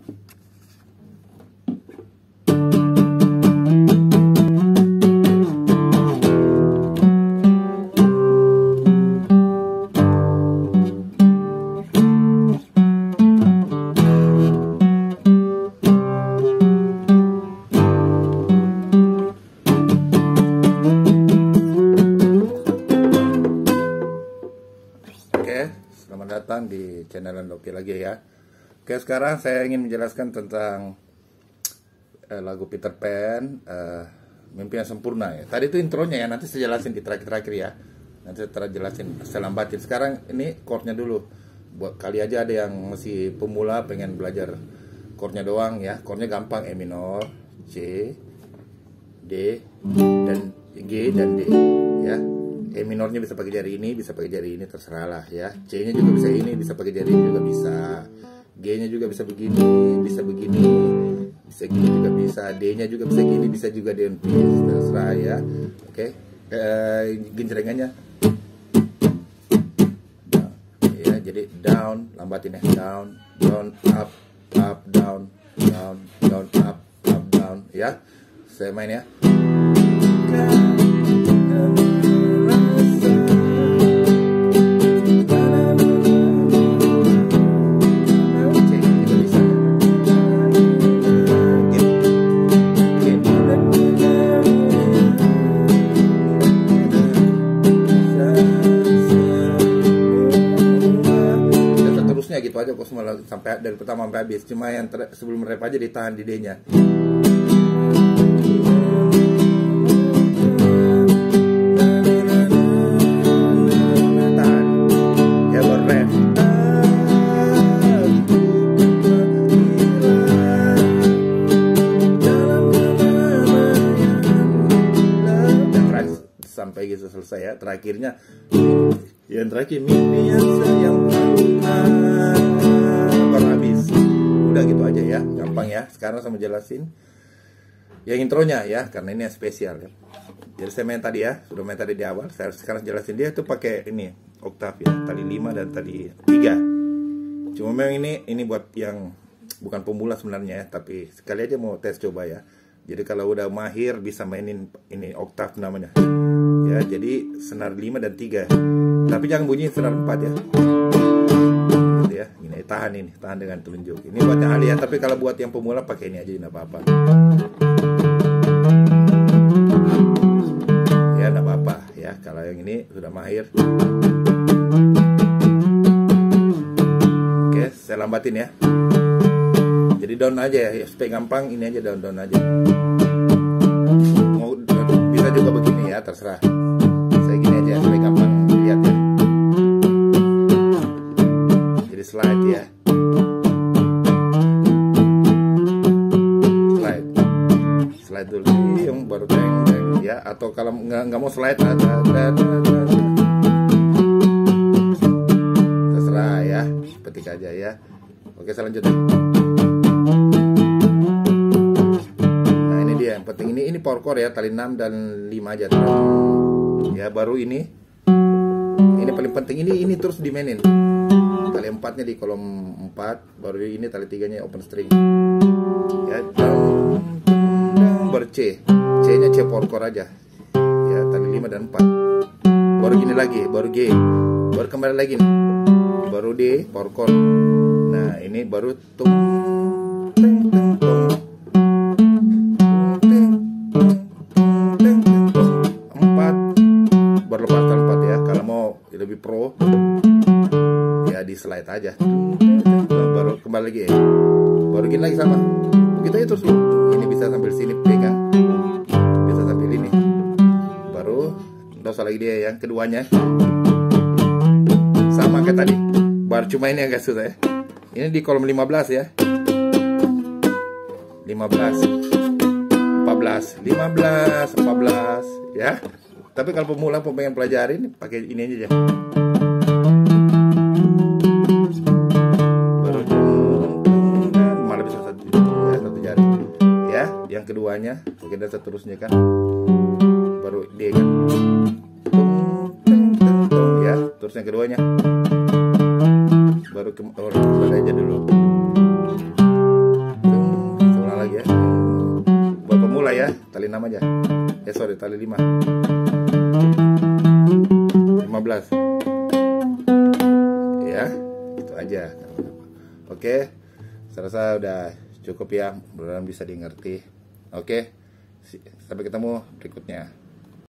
Selamat datang di channel Andoki lagi ya. Oke, sekarang saya ingin menjelaskan tentang lagu Peter Pan, Mimpi yang Sempurna ya. Tadi itu intronya ya, nanti saya jelasin di terakhir-terakhir ya. Nanti saya jelasin, saya lambatin. Sekarang ini chordnya dulu. Buat kali aja ada yang masih pemula pengen belajar chordnya doang ya. Chordnya gampang, E minor, C, D, dan G dan D ya. E minornya bisa pakai jari ini, bisa pakai jari ini, terserah lah ya. C-nya juga bisa ini, bisa pakai jari ini juga bisa. G-nya juga bisa begini, bisa begini, bisa gini juga bisa. D-nya juga bisa gini, bisa juga down pitch, terserah ya. Oke, genjrengannya. Ya, jadi down, lambatin ya, down, down, up, up, down, down, down, up, down ya. Saya main ya. Gitu aja kok semua sampai dari pertama sampai habis. Cuma yang sebelum rap aja ditahan di D-nya. Tahan. Ya baru rap. Sampai gitu selesai ya. Terakhirnya yang terakhir mimpi yang sayang baru habis. Udah gitu aja ya, gampang ya. Sekarang saya mau jelasin yang intronya ya, karena ini yang spesial ya. Jadi saya main tadi ya, sudah main tadi di awal. Saya sekarang jelasin dia tuh pakai ini oktav ya, tali 5 dan tali 3. Cuma memang ini buat yang bukan pemula sebenarnya ya, tapi sekali aja mau tes coba ya. Jadi kalau udah mahir bisa mainin ini oktav namanya. Ya, jadi senar 5 dan 3. Tapi jangan bunyi senar 4 ya. Gitu ya. Ini tahan dengan telunjuk. Ini buat yang ahli ya, tapi kalau buat yang pemula pakai ini aja enggak apa-apa. Ya, enggak apa-apa ya. Kalau yang ini sudah mahir. Oke, saya lambatin ya. Jadi down aja ya, supaya gampang ini aja down aja. Mau bisa juga begini ya, terserah. Saya gini aja supaya gampang dilihat ya. Jadi slide ya. Slide dulu yang baru teng ya, atau kalau nggak mau slide terserah ya, petik aja ya. Oke, selanjutnya. Nah, ini dia yang penting, ini power chord ya, tali 6 dan 5 aja. Ya, baru ini paling penting, ini terus dimainin. Tali 4-nya di kolom 4, baru ini tali 3-nya open string. Ya, baru C-nya C power chord aja. Ya, tali 5 dan 4. Baru gini lagi, baru G. Baru kembali lagi nih. Baru D power chord. Nah, ini baru tung teng teng tung. 4 berlepaskan 4 ya. Kalau mau lebih pro ya di slide aja. Baru kembali lagi ya. Baru gini lagi sama. Begitu aja terus. Ini bisa sambil sini pegang. Bisa sambil ini. Baru enggak usah lagi dia yang keduanya. Sama kayak tadi. Baru cuma ini agak susah ya. Ini di kolom 15 ya. 15 14 ya. Tapi kalau pemula pengen pelajarin pakai ini aja. Baru malah bisa satu jari. Ya, yang keduanya, oke, dan seterusnya kan. Baru D kan. Ya, terus yang keduanya. Baru kembali aja dulu. tali 6 aja. Sorry, tali 5. 15. Ya, itu aja. Oke, saya rasa udah cukup ya, mudah-mudahan bisa dimengerti. Oke, sampai ketemu berikutnya.